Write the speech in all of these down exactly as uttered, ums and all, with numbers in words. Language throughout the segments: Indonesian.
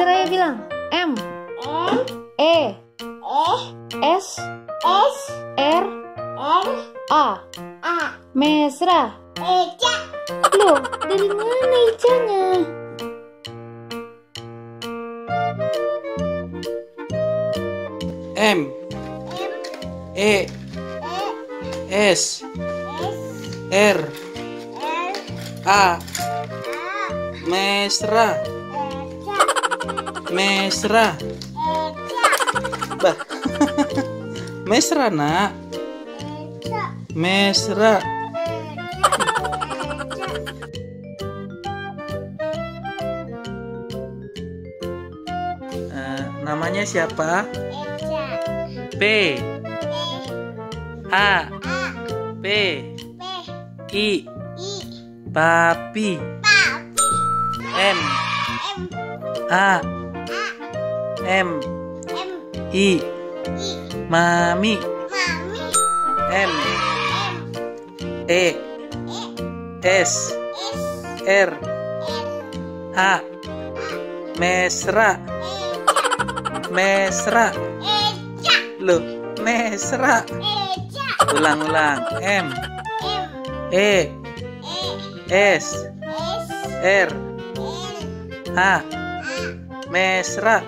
Seraya bilang. M. M. E. E. S. S. R. R. A. A. Mesra. Eja. Loh, dari mana icanya? M. E. S. R. A. Mesra. Mesra. Bah. Mesra, nak. Mesra. Eh, namanya siapa? P. A. P. I. Papi. M. A. M. I. Mami. M. E. S. R. A. Mesra. Mesra. Loh, mesra. Ulang-ulang. M. E. S. R. A. Mesra.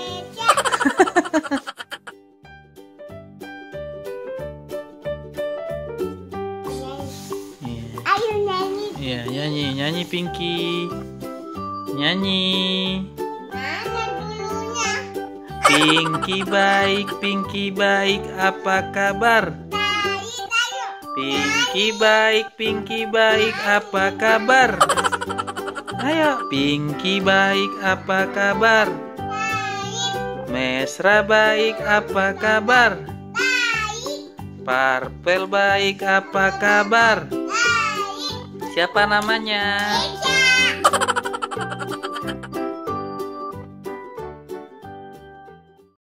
Ayo nyanyi. Iya, nyanyi, nyanyi Pinky. Nyanyi. Mana dulunya? Pinky baik, Pinky baik, apa kabar? Baik, ayo. Pinky baik, Pinky baik, apa kabar? Ayo, Pinky baik, apa kabar? Baik, Mesra baik, apa kabar? baik, Parpel baik, apa kabar? baik. Siapa namanya? Eja.